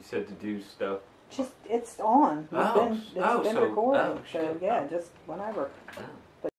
said to do stuff. Just, it's on. It's been so recording. shit. So, yeah, just whenever. Oh.